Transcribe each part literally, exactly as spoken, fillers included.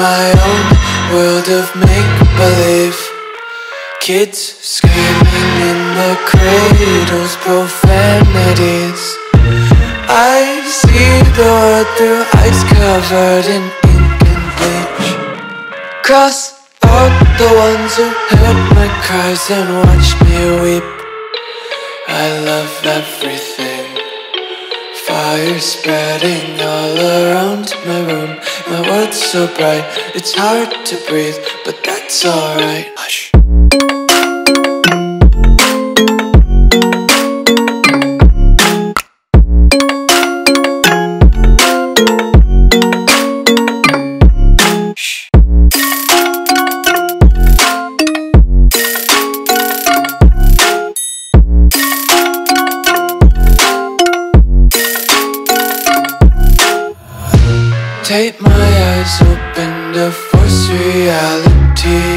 my own world of make-believe. Kids screaming in the cradles, profanities. I see the world through eyes covered in ink and bleach. Cross out the ones who heard my cries and watched me weep. I love everything. Fire spreading all around my room. My world's so bright, it's hard to breathe, but that's alright. Hush. Tape my eyes open to force reality.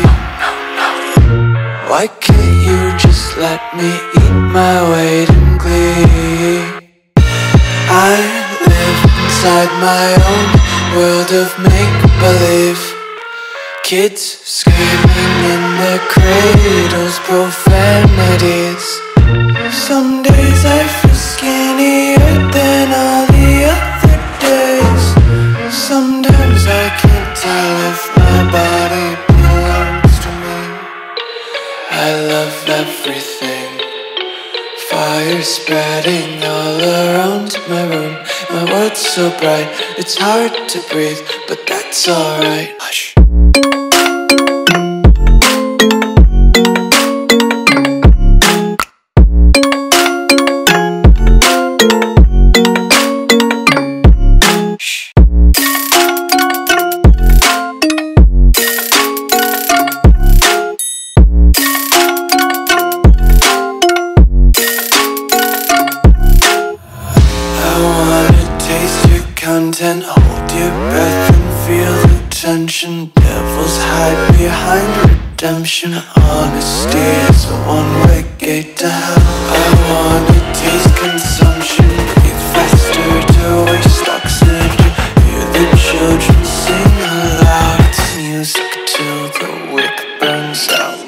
Why can't you just let me eat my weight in glee? I live inside my own world of make-believe. Kids screaming in their cradles, profanities. Some days I feel skinnier than all the other days. Sometimes I can't tell if my body belongs to me. I love everything. Fire spreading all around my room. My world's so bright, it's hard to breathe, but that's alright. Hush. Content, hold your breath and feel the tension. Devils hide behind redemption. Honesty is a one-way gate to hell. I wanna taste consumption. Breathe faster to waste oxygen. Hear the children sing aloud. It's music till the wick burns out.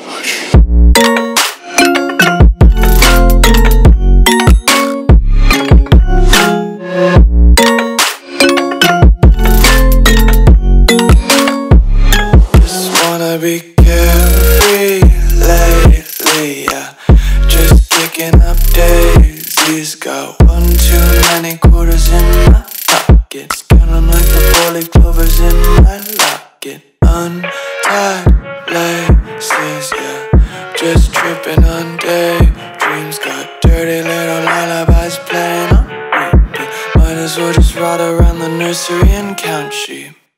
Be carefree lately, yeah. Just picking up daisies. Got one too many quarters in my pockets. Counting like the four-leaf clovers in my locket. Untied laces, yeah. Just tripping on daydreams. Got dirty little lullabies playing on repeat. Might as well just ride around the nursery and count sheep.